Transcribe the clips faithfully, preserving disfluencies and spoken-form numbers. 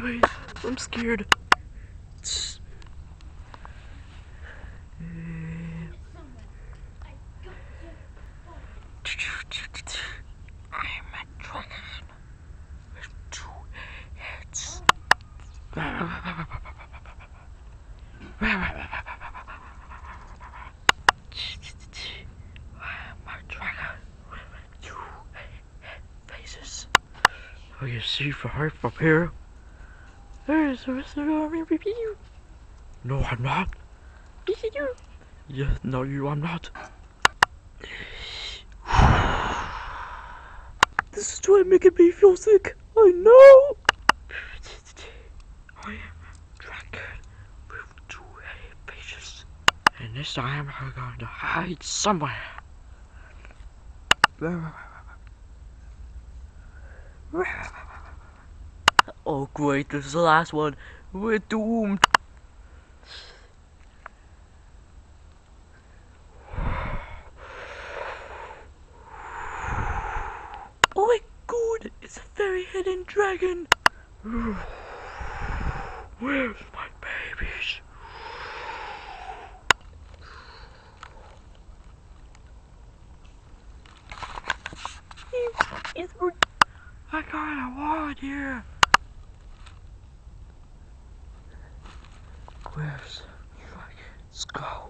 Guys, I'm scared. I'm a dragon with two heads. I'm a dragon with two faces. Oh, you see for her up here? There's the rest of the army review. No, I'm not. Yes, you. Yes, no, you, I'm not. This is trying making me feel sick. I know. I am a dragon with two faces, and this time I'm going to hide somewhere. Oh great, this is the last one. We're doomed. Oh my god, it's a very hidden dragon. Where's my babies? It's I got a wand here. Where's the dragon's go?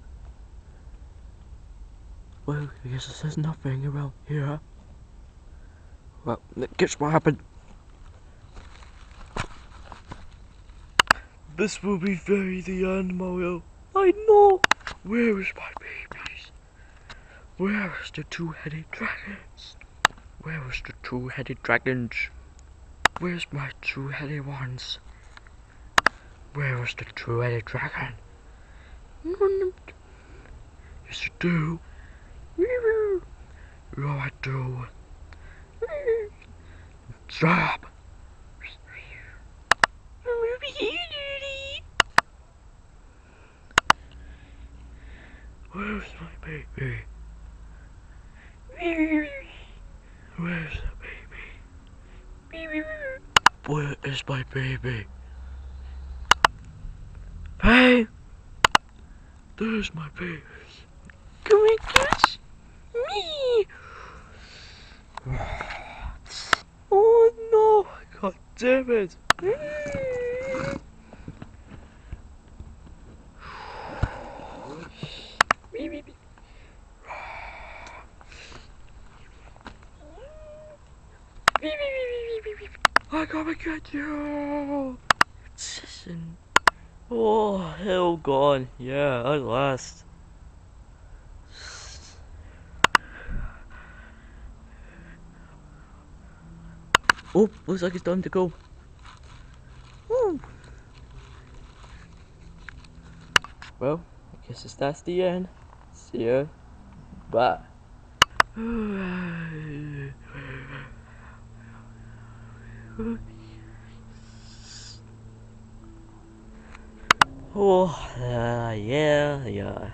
Well, I guess there's nothing around here. Well, guess what happened? This will be very the end, Mario. I know. Where is my babies? Where is the two-headed dragons? Where is the two-headed dragons? Where's my two-headed ones? Where is the two-headed dragon? Yes, you do. Oh, I do. Stop. Where's my baby? Where's the baby? Where is my baby? Hey! There's my baby. Come and catch me! Oh no! God damn it! I gotta get you! Oh, hell gone. Yeah, at last. Oh, looks like it's time to go. Woo. Well, I guess that's the end. See ya. Bye. Oh, uh, yeah, yeah.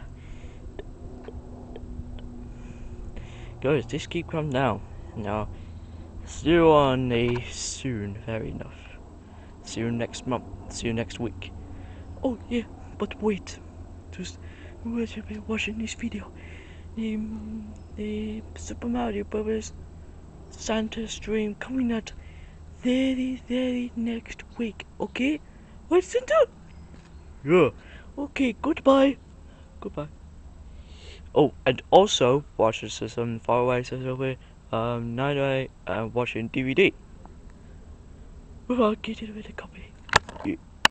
Guys, just keep calm down. Now, see you on a soon, very enough. See you next month, see you next week. Oh, yeah, but wait. Just, who should be watching this video? The, the Super Mario Brothers Santa stream coming out very, very next week, okay? What, Santa? Yeah. Okay, goodbye. Goodbye. Oh, and also watch this some far away over um nine oh eight and watching D V D. Without getting rid of a copy.